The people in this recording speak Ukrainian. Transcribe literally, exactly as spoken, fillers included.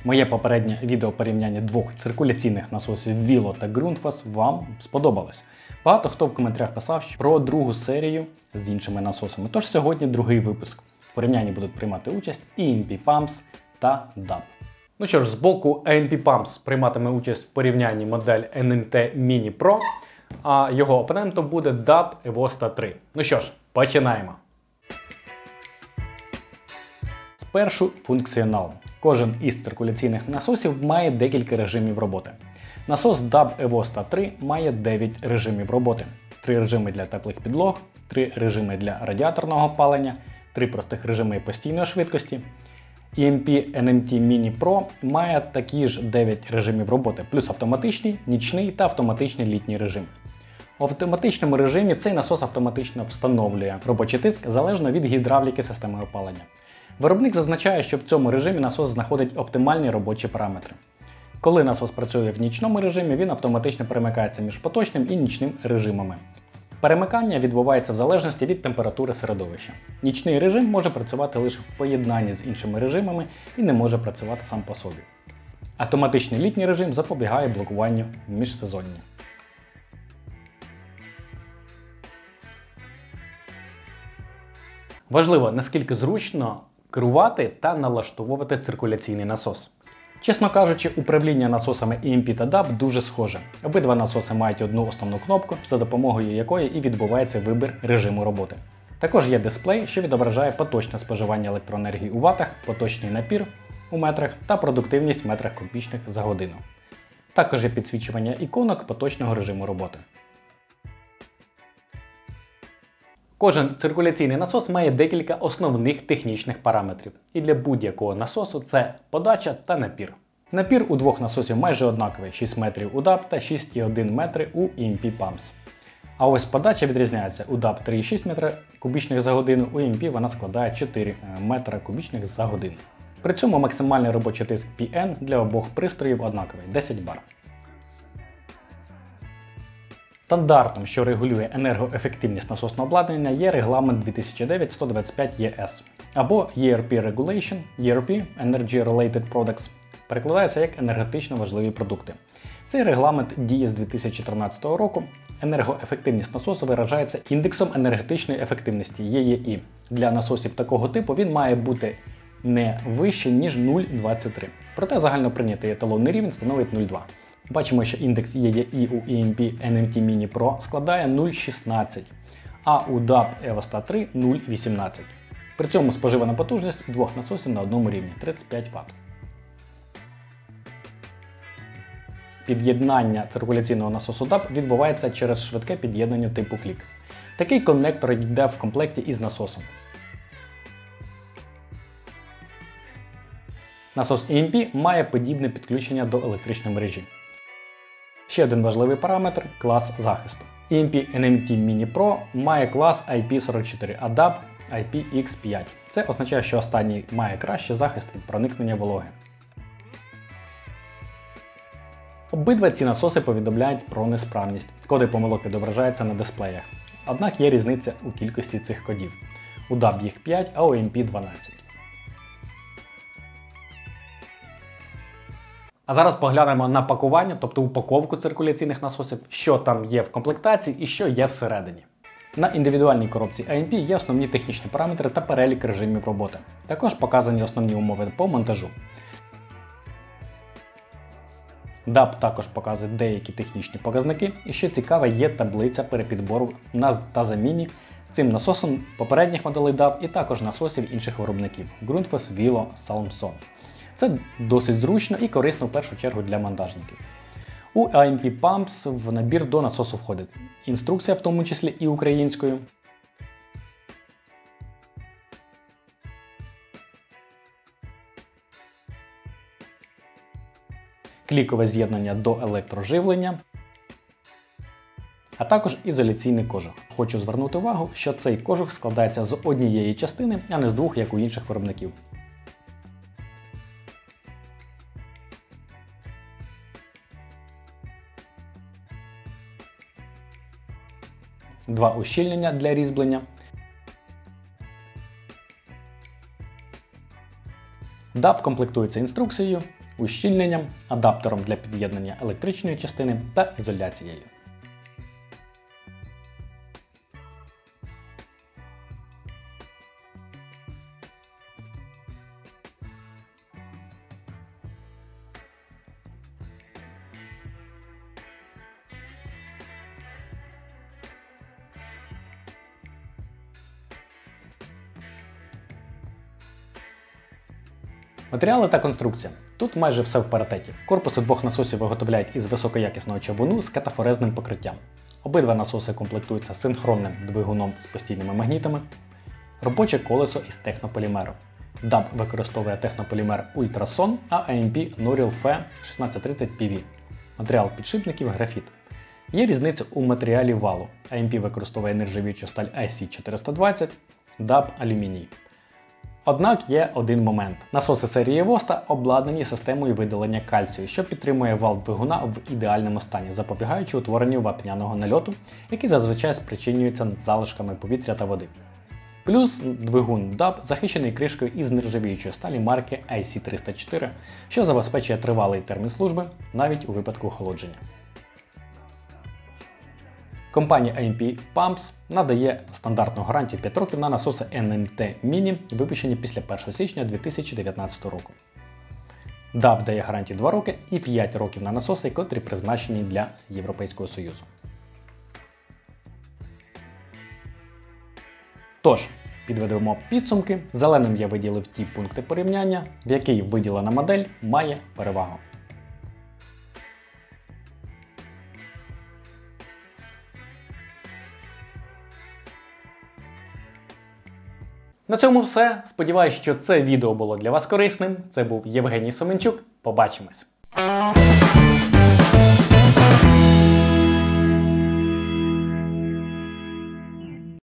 Моє попереднє відео порівняння двох циркуляційних насосів Vilo та Grundfos вам сподобалось. Багато хто в коментарях писав про другу серію з іншими насосами. Тож сьогодні другий випуск. В порівнянні будуть приймати участь і ей ем пі Pumps та даб. Ну що ж, з боку ей ем пі Pumps прийматиме участь в порівнянні модель ен ем ті Mini Pro, а його опонентом буде даб Evosta три. Ну що ж, починаємо. Спершу функціонал. Кожен із циркуляційних насосів має декілька режимів роботи. Насос даб Evosta три має дев'ять режимів роботи. три режими для теплих підлог, три режими для радіаторного опалення, три простих режими постійної швидкості. ей ем пі ен ем ті Mini Pro має такі ж дев'ять режимів роботи, плюс автоматичний, нічний та автоматичний літній режим. У автоматичному режимі цей насос автоматично встановлює робочий тиск залежно від гідравліки системи опалення. Виробник зазначає, що в цьому режимі насос знаходить оптимальні робочі параметри. Коли насос працює в нічному режимі, він автоматично перемикається між поточним і нічним режимами. Перемикання відбувається в залежності від температури середовища. Нічний режим може працювати лише в поєднанні з іншими режимами і не може працювати сам по собі. Автоматичний літній режим запобігає блокуванню міжсезоння. Важливо, наскільки зручно керувати та налаштовувати циркуляційний насос. Чесно кажучи, управління насосами ей ем пі та даб дуже схоже. Обидва насоси мають одну основну кнопку, за допомогою якої і відбувається вибір режиму роботи. Також є дисплей, що відображає поточне споживання електроенергії у ватах, поточний напір у метрах та продуктивність в метрах кубічних за годину. Також є підсвічування іконок поточного режиму роботи. Кожен циркуляційний насос має декілька основних технічних параметрів. І для будь-якого насосу це подача та напір. Напір у двох насосів майже однаковий – шість метрів у даб та шість цілих одна десята метри у ей ем пі Pumps. А ось подача відрізняється: у даб три цілих шість метра кубічних за годину, у ей ем пі вона складає чотири метра кубічних за годину. При цьому максимальний робочий тиск пі ен для обох пристроїв однаковий – десять бар. Стандартом, що регулює енергоефективність насосного обладнання, є регламент дві тисячі дев'ять сто двадцять п'ять є ес або і ар пі Regulation, і ар пі Energy Related Products, перекладається як енергетично важливі продукти. Цей регламент діє з дві тисячі тринадцятого року. Енергоефективність насосу виражається індексом енергетичної ефективності і і і. Для насосів такого типу він має бути не вище, ніж нуль цілих двадцять три. Проте загальноприйнятий еталонний рівень становить нуль цілих два. Бачимо, що індекс і і і у ей ем пі ен ем ті Mini Pro складає нуль цілих шістнадцять, а у даб Evosta три – нуль цілих вісімнадцять. При цьому споживана потужність у двох насосів на одному рівні – тридцять п'ять ватт. Під'єднання циркуляційного насосу даб відбувається через швидке під'єднання типу клік. Такий коннектор йде в комплекті із насосом. Насос ей ем пі має подібне підключення до електричної мережі. Ще один важливий параметр – клас захисту. ей ем пі ен ем ті Mini Pro має клас ай пі сорок чотири, а даб ай пі ікс п'ять. Це означає, що останній має кращий захист від проникнення вологи. Обидва ці насоси повідомляють про несправність. Коди помилок відображаються на дисплеях. Однак є різниця у кількості цих кодів. У даб їх п'ять, а у ей ем пі дванадцять. А зараз поглянемо на пакування, тобто упаковку циркуляційних насосів, що там є в комплектації і що є всередині. На індивідуальній коробці ей ем пі є основні технічні параметри та перелік режимів роботи. Також показані основні умови по монтажу. даб також показує деякі технічні показники, і що цікаве, є таблиця перепідбору на та заміні цим насосом попередніх моделей даб і також насосів інших виробників Grundfos, Vilo, Salmson. Це досить зручно і корисно в першу чергу для монтажників. У ей ем пі Pumps в набір до насосу входить інструкція, в тому числі і українською, клікове з'єднання до електроживлення, а також ізоляційний кожух. Хочу звернути увагу, що цей кожух складається з однієї частини, а не з двох, як у інших виробників. Два ущільнення для різьблення. даб комплектується інструкцією, ущільненням, адаптером для під'єднання електричної частини та ізоляцією. Матеріали та конструкція. Тут майже все в паритеті. Корпуси двох насосів виготовляють із високоякісного чавуну з катафорезним покриттям. Обидва насоси комплектуються синхронним двигуном з постійними магнітами. Робоче колесо із технополімеру. даб використовує технополімер Ultrason, а ей ем пі Noryl Fe шістнадцять тридцять пі ві. Матеріал підшипників графіт. Є різниця у матеріалі валу. ей ем пі використовує нержавіючу сталь ай сі чотириста двадцять, даб алюміній. Однак є один момент. Насоси серії Evosta обладнані системою видалення кальцію, що підтримує вал двигуна в ідеальному стані, запобігаючи утворенню вапняного нальоту, який зазвичай спричинюється залишками повітря та води. Плюс двигун даб захищений кришкою із нержавіючої сталі марки ай сі триста чотири, що забезпечує тривалий термін служби навіть у випадку охолодження. Компанія ей ем пі Pumps надає стандартну гарантію п'ять років на насоси ен ем те Mini, випущені після першого січня дві тисячі дев'ятнадцятого року. даб дає гарантію два роки і п'ять років на насоси, котрі призначені для Європейського Союзу. Тож, підведемо підсумки. Зеленим я виділив ті пункти порівняння, в якій виділена модель має перевагу. На цьому все. Сподіваюсь, що це відео було для вас корисним. Це був Євгеній Соменчук. Побачимось!